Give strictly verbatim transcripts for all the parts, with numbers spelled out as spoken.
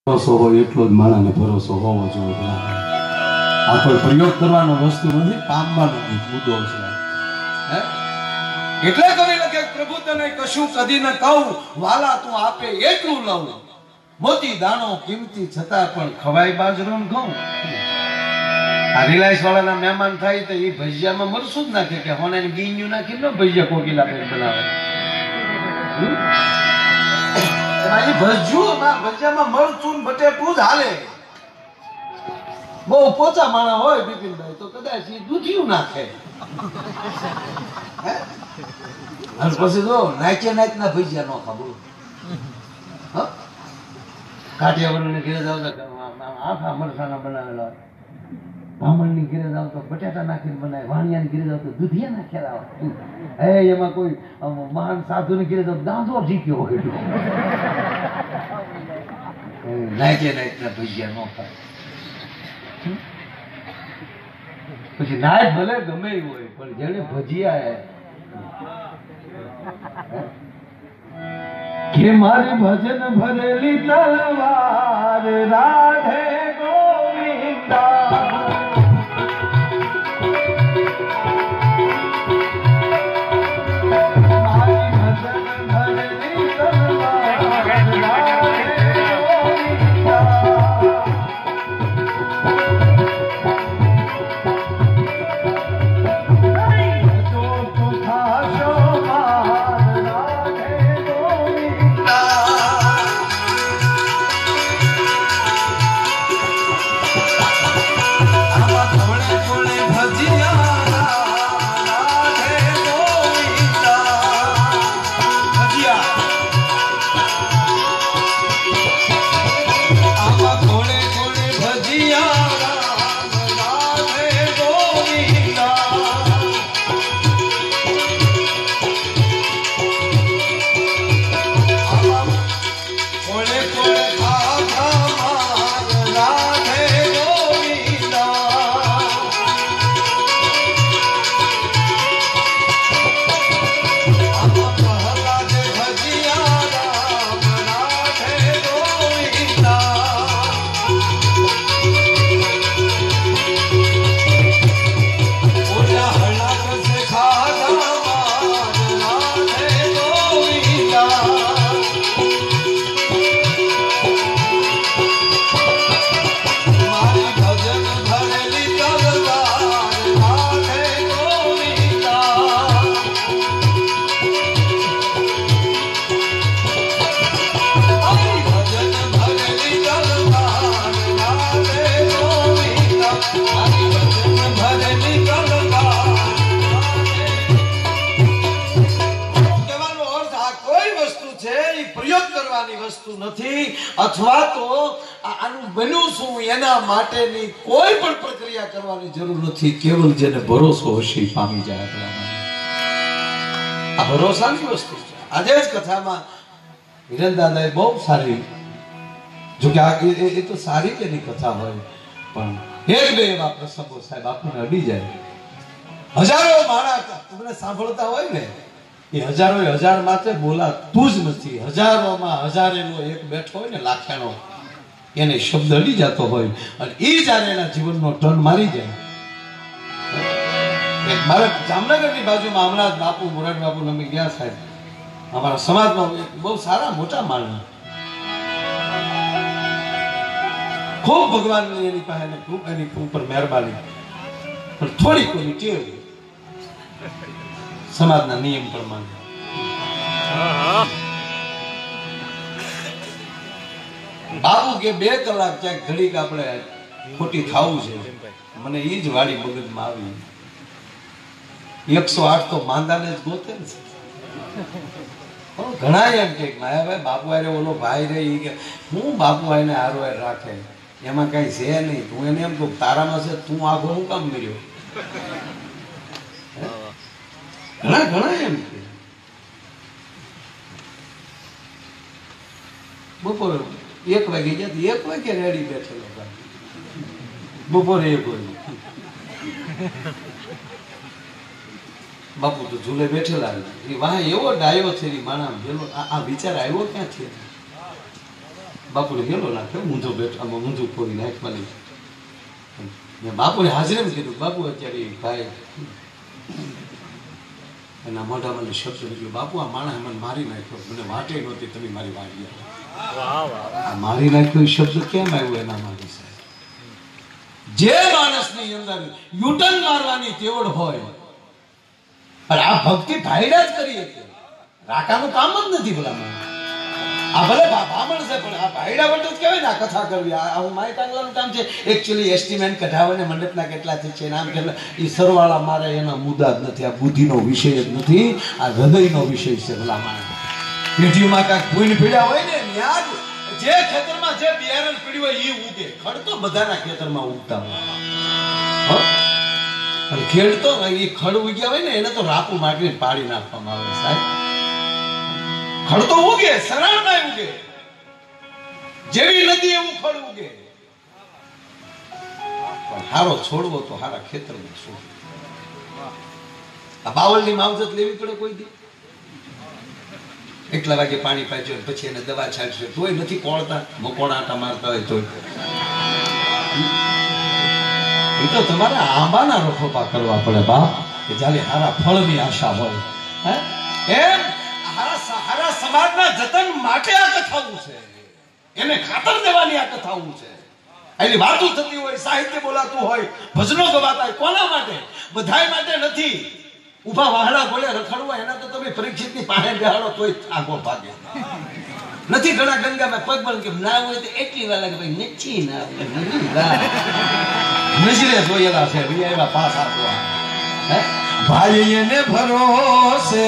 ભરોસો હોય એટલો જ માણસને ભરોસો હોવો જોઈએ. આ કોઈ પ્રયોગ કરવાનો વસ્તુ નથી, પામવાનો મુદ્દો છે. એટલે કરી લખે પ્રભુ તને કશું કદી ન કહું, વાલા તું આપે એટલું લઉં. મોતી દાણો કિંમતી છતાં પણ ખવાય બાજરો ને ઘઉં. આ રિલાયન્સ વાળાના મહેમાન થાય તો એ ભજીયામાં મરસું જ નાખે કે હોને ગીન્યું નાખી ન ભજીયા કોકીલા બેન બનાવે. ભજીયામાં મરચું બટેટું જ હાલે. બહુ પોચા માણા હોય બિપિનભાઈ તો કદાચ એ દૂધિયું નાખે. પછી જો નાચે નાચ ના ભજીયા નો ખાબો. કાઠિયાવાડ ને ઘેરે જાવ તો આખા મરસાના બનાવેલા, બ્રાહ્મણ ની ઘેરે જાવ તો બટાટા નાખીને બનાવે, વાણિયા ની ઘેરે જાવ તો દૂધિયા નાખેલા હોય. હે એમાં કોઈ મહાન સાધુ ની ઘેરે જાવ દાંતો શીખ્યો હોય. નાચે નાચ ના ભજીયા નો ખાય. પછી નાચ ભલે ગમે હોય પણ જેને ભજીયા કે મારી ભજન ભરેલી તલવાર રાધે ગોવિંદા. અથવા તો આનું બન્યું શું એના માટેની કોઈ પણ પ્રક્રિયા કરવાની જરૂર નથી. કેવલ જેને ભરોસો હશે પામી જાય. આ ભરોસાની વસ્તુ છે. આજે જ કથામાં હિરન દાદાએ બહુ સારી, જો કે એ તો સારી કે એની કથા હોય પણ એક બે એવા પ્રસંગો સાહેબ આપણને અડી જાય. હજારો માણસ તમને સાંભળતા હોય ને એ હજારો હજાર માથે બોલાતું જ નથી. હજારોમાં હજારેનો એક બેઠો હોય ને લાખેણો, એને શબ્દ અડી જતો હોય અને એ જયારે એના જીવનનો ટર્ન મારી જાય. મારા જામનગરની બાજુમાં હમણાં જ બાપુ મોરારી બાપુ અમે ગયા સાહેબ, અમારા સમાજમાં બહુ સારા મોટા માણસ, ખૂબ ભગવાનની એની પાસે ખૂબ એની ઉપર મહેરબાની, પણ થોડી કોઈ ટેવ સમાજના નિયમ પ્રમાણે. બાપુ કે બે કલાક ક્યાંક ઘડીક આપણે ખોટી ખાવું છે, મને એ જ વાડી મગજમાં આવી. એકસો આઠ તો માંદાને જ ગોતે ને. ઘણા એમ કે માયાભાઈ બાપુ આરે ઓલો ભાઈ રે ઈ કે હું બાપુ આને હારો રાખે એમાં કઈ છે નહીં. તું એને એમ કહું તારામાં છે, તું આખો હું કામ મળ્યો. ઘણા ઘણા એમ કે બપોરે એક વાગે ગયા, એક વાગે રેડી બેઠેલો બપોરે એક વાગે બાપુ તો ઝૂલે બેઠેલા એ વાહ એવો ડાયો છે માણા ભેલો આ વિચાર આવ્યો ક્યાં છે બાપુને ગેલો નાખ્યો, ઊંધો બેઠો, આમાં ઊંધું ફોડી નાખવાની. મેં બાપુને હાજરીમાં કીધું, બાપુ અત્યારે ભાઈ એના મોઢામાં શબ્દ નીકળ્યો, બાપુ આ માણસ મને મારી નાખ્યો, મને વાટે નહોતી તમે મારી વાડી આ મારી નાખ્યો એ શબ્દ કેમ આવ્યો એના મારી સાહેબ? જે માણસની અંદર યુટર્ન મારવાની તેવડ હોય, અને આ ભક્તિ ભાઈડા જ કરી હતી, રાકાનું કામ જ નથી ભલામાં. આ ભલે બ્રાહ્મણ છે પણ આ ભાઈડા વટો જ કહેવાય ને આ કથા કરવી. આ હું માય કાંગલાનું કામ છે. એકચ્યુઅલી એસ્ટિમેટ કઢાવવાને મંડપના કેટલાથી છે નામ કેટલા એ સરવાળા મારે એના મુદ્દા જ નથી. આ બુદ્ધિનો વિષય જ નથી, આ હૃદયનો વિષય છે ભલામાં. પેઢીઓમાં કાંઈક ભૂઈને પીડ્યા હોય ને ત્યાં જે ખેતરમાં જે બિયારણ પીડ્યું હોય એ ઉગે. ખડ તો બધાના ખેતરમાં ઉગતા હોય, અને ખેડ તો એ ખડ ઉગ્યા હોય ને એને તો રાપુ માટીને પાડી નાખવામાં આવે સાહેબ. ખડ તો ઉગે, સરળમાં ઉગે, જેવી નદી એવું ખડ ઉગે. પણ હારો છોડવો તો હારા ખેતરમાં છોડવો. આ બાવળની માવજત લેવી પડે કોઈ દી. એટલા વાગે પાણી પાજો પછી એને દવા છાંટશે તોય નથી કોળતા, મકોડા આટા મારતા હોય તોય. એ તો તમારે આંબાના રોખોપા કરવા પડે બાપ, કે જ્યારે હારા ફળની આશા હોય. હે એમ હારા સમાજના જતન માટે આ કથાવું છે, એને ખાતર દેવાની આ કથાવું છે. એની વાતો થતી હોય, સાહિત્ય બોલાતું હોય, ભજનો ગવાતા હોય, કોના માટે? બધાય માટે નથી. ઉભા વાહડા ગોળે રખડવા એના તો તમે પરીક્ષિતની પાસે બેહાડો તોય આગો ભાગે નથી. ઘણા ગંગામાં પગ બળ કે ના હોય તો એટલી વાર લાગે ભાઈ નચી ના નજરે જોયેલા છે એવા પાસા તો ભાઈ એને ભરોસે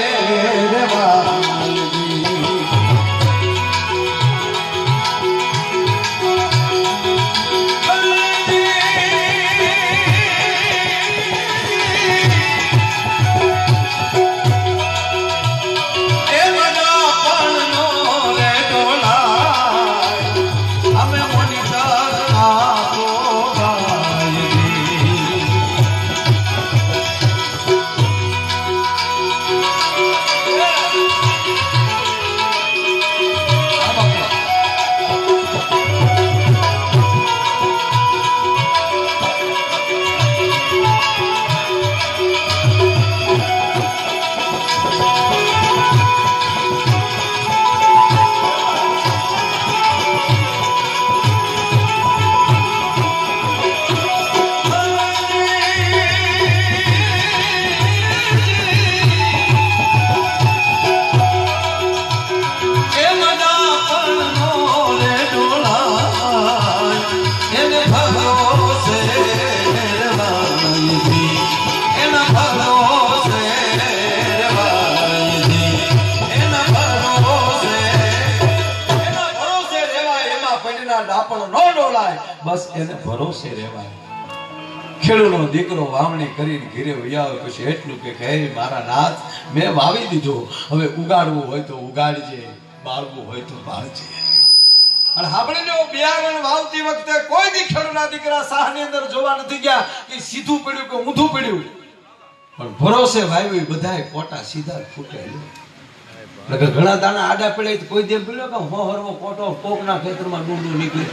બસ એને ભરોસે રહેવાય. ખેડૂતનો દીકરો વાવણી કરીને ઘરે વૈયા પછી એટલું કે હે મારા નાથ મેં વાવી દીધો, હવે ઉગાડવું હોય તો ઉગાડજે, બાળવું હોય તો બાળજે. અને આપણે જો બિયારણ વાવતી વખતે કોઈ દી ખેડૂતના દીકરા સાહની અંદર જોવા નથી ગયા કે સીધું પડ્યું કે ઊંધું પડ્યું, પણ ભરોસે વાવ્યું બધાય કોટા સીધા ફૂટેલું. ઘણા દાણા આડા પડે કોઈ દે પડ્યો કે હો હરવો કોટો કોકના ખેતરમાં ડૂંડું નીકળે.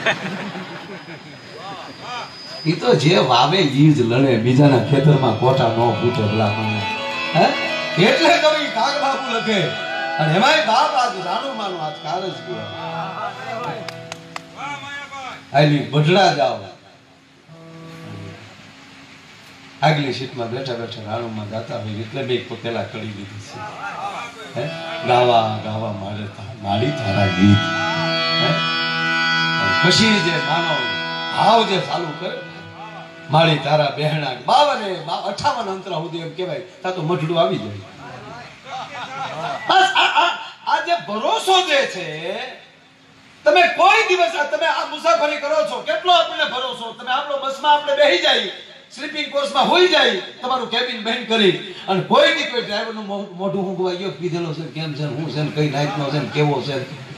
એ તો જે વાવે ઈ જ લડે, બીજાના ખેતરમાં કોટા ન ફૂટે ભલામણ. હે એટલે કવિ કાગબાપુ લખે, અને એમાંય બાપ આજ રાણું માનું આજ કાર જ ગયો. આલી બઢડા જાવ આગલી સીટમાં બેઠા બેઠા રાણુમાં ગાતા હોય એટલે બે પેલા કરી દીધી છે. હે ગાવા ગાવા મારે મારી તારા ગીત. હે પછી જે માનવ ભાવ જે ચાલુ કરે મારી તારા બહેણા બાવન અઠાવન અંતરા સુધી એમ કહેવાય તા તો મઢડું આવી જાય. બસ આ જે ભરોસો જે છે, તમે કોઈ દિવસ તમે આ મુસાફરી કરો છો, કેટલો આપણને ભરોસો, તમે આપણો બસમાં આપણે બેસી જાય, સ્લીપિંગ કોર્સમાં હોઈ જાય, તમારું કેબિન બંધ કરી, અને કોઈ દી કોઈ ડ્રાઈવરનું મોઢું ઊંઘવા ગયો કીધેલો છે કેમ છે, હું છે, કઈ નાઈટનો છે, કેવો છે.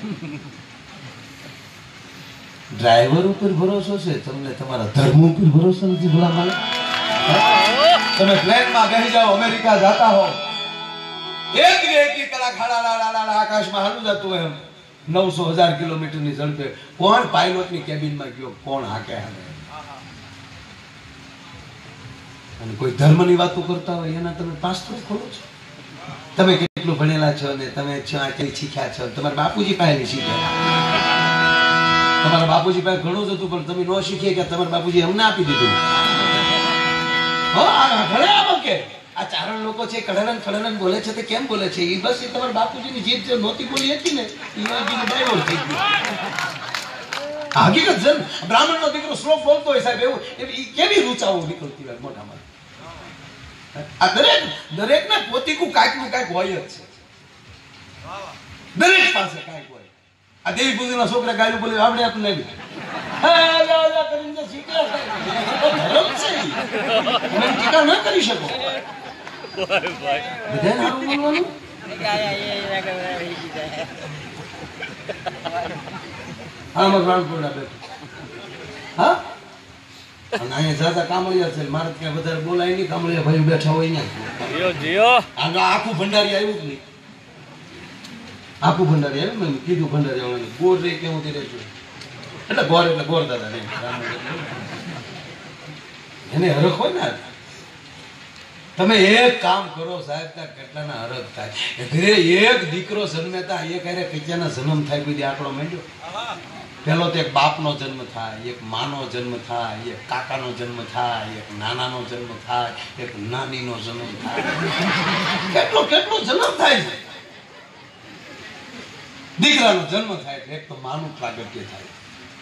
ડ્રાઈવર ઉપર ભરોસો છે, તમને તમારા ધર્મ ઉપર ભરોસો નથી. ભલા મને તમે પ્લેનમાં બેસી જાઓ, અમેરિકા જતા હો, એક એક કલાક હાડા આકાશમાં હાલું જતું એમ નવસો હજાર કિલોમીટરની ઝડપે કોણ પાયલોટની કેબિનમાં ગયો, કોણ હાકે હાલે? અને કોઈ ધર્મની વાતો કરતા હોય એના તમે પાસ્તો ખોલો છો. તમે કેટલું ભણેલા છો ને તમે ક્યાંથી શીખ્યા છો? તમારા બાપુજી પાસે શીખ્યા. તમારા બાપુજી પાસે ઘણું જ હતું પણ તમે ન શીખીએ કે તમારા બાપુજી અમને આપી દીધું. હો આ ઘરે આવો કે આ ચારણ લોકો છે કડનન કડનન બોલે છે તે કેમ બોલે છે? એ બસ એ તમારા બાપુજીની જીભ જે નહોતી બોલી હતી ને એ ડાયવર્ટ થઈ ગયું. હકીકત જન બ્રાહ્મણનો દીકરો શ્લોક બોલતો હોય સાહેબ એવું કેવી રૂચાઓ નીકળતી હોય મોઢામાં. આ દરેક દરેક ના પોતીકું કાંઈક નું કાંઈક હોય જ છે. દરેક પાસે કાંઈક હોય. આ દેવી પૂજના છોકરા ગાયું બોલે આપણે આપણે નહીં ટીકા ન કરી શકો. હા અહીંયા જાતા કામળિયા છે મારે ક્યાં વધારે બોલાય નહીં. કામળિયા ભાઈ બેઠા હોય ત્યાં આખું ભંડારી આવ્યું જ નહીં. આખું ભંડારી આવ્યું ને કીધું ભંડારી આવવાનું ગોળ રે કેવું તે રહેતું એટલે ગોળ એટલે ગોળ દાદા નહીં એને હરખ હોય ને. તમે એક કામ કરો સાહેબ ત્યાં કેટલાના હરખ થાય. ઘરે એક દીકરો જન્મેતા એક અરે કચ્યાના જન્મ થાય કોઈ આંકડો માંડ્યો. પેલો તો એક બાપનો જન્મ થાય, એક માનો જન્મ થાય, એક કાકાનો જન્મ થાય, એક નાનાનો જન્મ થાય, એક નાનીનો જન્મ થાય. કેટલો કેટલો જન્મ થાય છે. દીકરાનો જન્મ થાય એક તો માનું પ્રાગટ્ય થાય.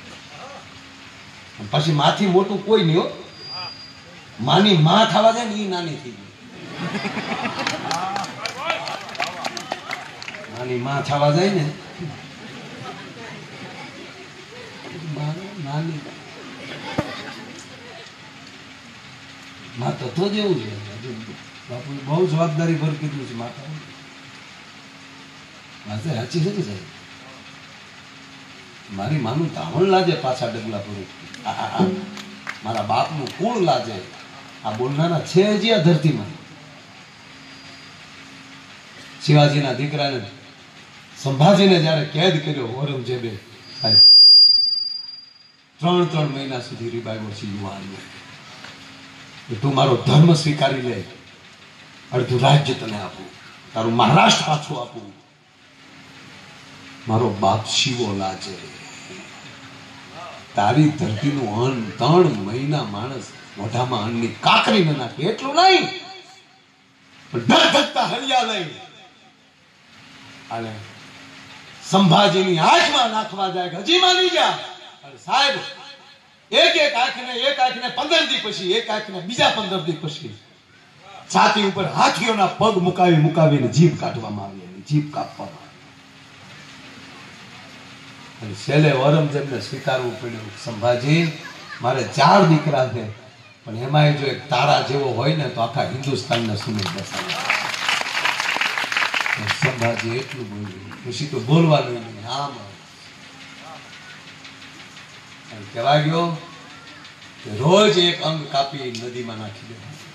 પછી માથી મોટું કોઈ નહીં હો. માની માં થવા જાય ને એ નાની થઈ ગઈ. માની માં થવા જાય ને નાની માં તત્વ જેવું છે. બાપુ બહુ જવાબદારી ભર કીધું છે. માતા માતા સાચી છે સાહેબ. મારી માનું ધાવણ લાજે પાછા ડગલા પર મારા બાપનું કુળ લાજે. આ બોલનારા છે હજી આ ધરતીમાં. શિવાજીના દીકરાને સંભાજીને જયારે કેદ કર્યો ઔરંગઝેબે સાહેબ ત્રણ ત્રણ મહિના સુધી રીબાયો છે યુવાનને. તું મારો ધર્મ સ્વીકારી લે, અડધું રાજ્ય તને આપું, તારું મહારાષ્ટ્ર પાછું આપું. મારો બાપ શિવો લાજે. તારી ધરતીનું અન્ન ત્રણ મહિના માણસ મોઢામાં અન્નની કાકરી ન નાખે એટલું નહીં પણ ધગધગતા હરિયા લઈ અને સંભાજીની આંખમાં નાખવા જાય. હજી માની જા સાહેબ. એક એક આંખને એક આંખને પંદર દી પછી એક આંખને બીજા પંદર દી પછી છાતી ઉપર હાથીઓના પગ મુકાવી મુકાવીને જીભ કાઢવામાં આવી. જીભ કાપવામાં અને છેલ્લે ઔરંગઝેબને સ્વીકારવું પડ્યું. સંભાજી મારે ચાર દીકરા છે પણ એમાં જો એક તારા જેવો હોય ને તો આખા હિન્દુસ્તાનને સુમિત બેસાડે. સંભાજી એટલું બોલ્યું. પછી તો બોલવાનું નહીં. આમ કહેવા ગયો કે રોજ એક અંગ કાપી નદીમાં નાખી દે.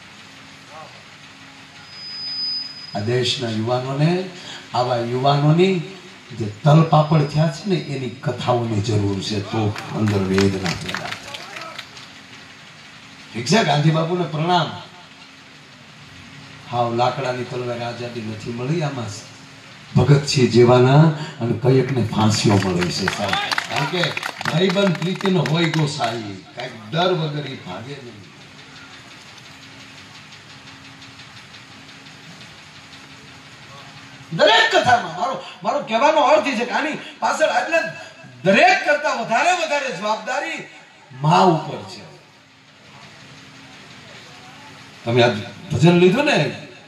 આ દેશના યુવાનોને આવા યુવાનોની જે તલપાપડ થયા છે ને એની કથાઓની જરૂર છે તો અંદર વેદના પેદા થાય. ઠીક છે ગાંધી બાપુને પ્રણામ. હાવ લાકડાની તલવાર આઝાદી નથી મળી. આમાં ભગતસિંહ જેવાના અને કયેકને ફાંસીઓ મળી છે સાહેબ. કારણ કે ભાઈબંધ પ્રીતિનો હોય ગોસાઈ કઈક ડર વગર એ ભાગે નહીં. દરેક કથામાં મારો મારો કહેવાનો અર્થ છે કે આની પાછળ એટલે દરેક કરતા વધારે વધારે જવાબદારી મા ઉપર છે. તમે આ ભજન લીધું ને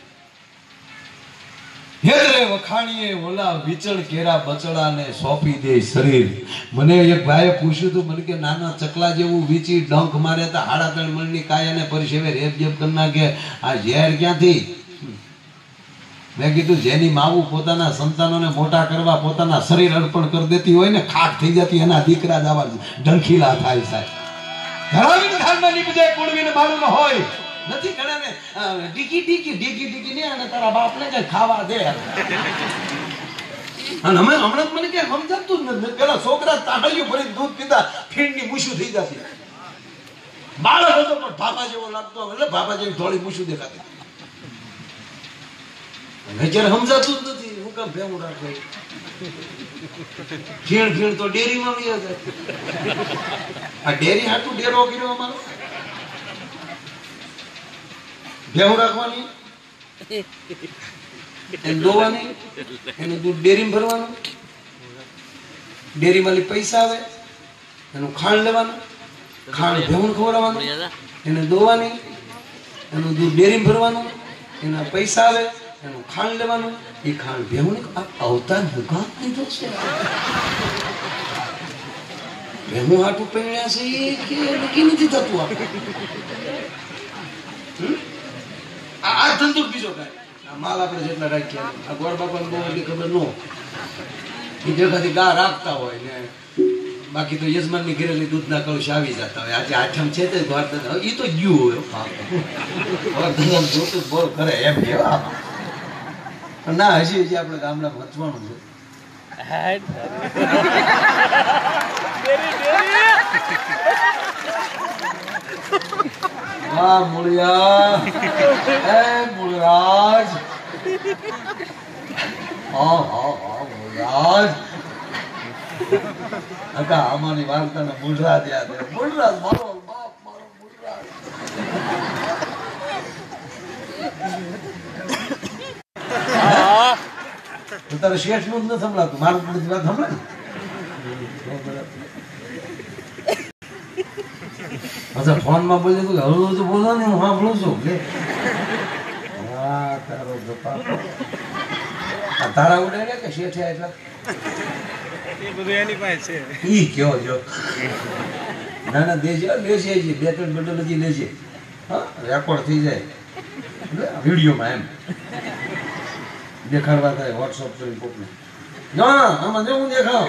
હેદરે વખાણીએ ઓલા વિચળ કેરા બચડાને સોંપી દે શરીર. મને એક ભાઈએ પૂછ્યું હતું મને કે નાના ચકલા જેવું વીચી ડંખ મારે તો હાડા ત્રણ મણની કાયાને પરિસેવે રેપ જેપ કરી નાખે. આ ઝેર ક્યાંથી? મેં કીધું જેની માવું પોતાના સંતાનોને મોટા કરવા પોતાના શરીર અર્પણ કરી દેતી હોય ને ખાટ થઈ જતી એના દીકરા જ આવા ડંખીલા થાય સાહેબ. ધરાવીને ધાનમાં નીપજે કુળવીને મારું ન હોય નથી ઘણાને ડીકી ડીકી ડીકી ડીકી ને અને તારા બાપને કઈ ખાવા દે. અને અમે હમણાં મને ક્યાંક સમજાતું જ નથી. પેલા છોકરા તાળીઓ ભરી દૂધ પીતા ફીણની મૂછું થઈ જતી. બાળક હતો પણ ભાભા જેવો લાગતો, એટલે ભાભા જેવી થોડી મૂછું દેખાતી. જ્યારે સમજાતું જ નથી હું કામ ભેગું રાખે. ખીણ ખીણ તો ડેરીમાં વહી જાય. આ ડેરી હાટું ડેરો કર્યો અમારો. ભેગું રાખવાની, એને દોવાની, એનું દૂધ ડેરીમાં ભરવાનું, ડેરીમાં પૈસા આવે એનું ખાંડ લેવાનું, ખાંડ ભેગું ખવડાવવાનું, એને દોવાની, એનું દૂધ ડેરીમાં ભરવાનું, એના પૈસા આવે એનું ખાંડ લેવાનું, એ ખાંડ ભેગું અવતાર ભૂખા લીધો છે. ભેગું હાટું પહેર્યા છે એ કે નક્કી નથી થતું. આપણે આ ધંધો બીજો કાંઈ માલ આપણે જેટલા રાખ્યા, આ ગોળ બાપાને બહુ એટલી ખબર ન એ જગાથી ગા રાખતા હોય ને, બાકી તો યજમાનની ઘરેલી દૂધના કળશ આવી જતા હોય. આજે આઠમ છે તે ગોળદાદા એ તો ગયું હોય. ગોળદાદા જોતું બોલ કરે એમ કેવા ના, હજી હજી આપણે ગામડામાં વચવાનું છે. વાહ મૂળિયા, એ મૂળરાજ, હા હા હા મૂળરાજ. કાકા આમાંની વાર્તાના મૂળરાજ યાદ આવે. મૂળરાજ મારો બાપ, મારો મૂળરાજ. તારે શેઠ નું જ નથી સંભળાતું, મારું બધી વાત સંભળાય. અચ્છા ફોન માં બોલે તો હળવું તો બોલો ને, હું સાંભળું છું. હા તારો ગપા તારા ઉડાડ્યા કે શેઠે એટલા એ બધું એની પાસે છે. ઈ કયો જો ના ના દેજે લેશે, બે ત્રણ બંડલ હજી લેશે. હા રેકોર્ડ થઈ જાય વિડીયોમાં, એમ દેખાડવા થાય વોટ્સઅપ જોઈને કોકને. ના આમાં જો હું દેખાવ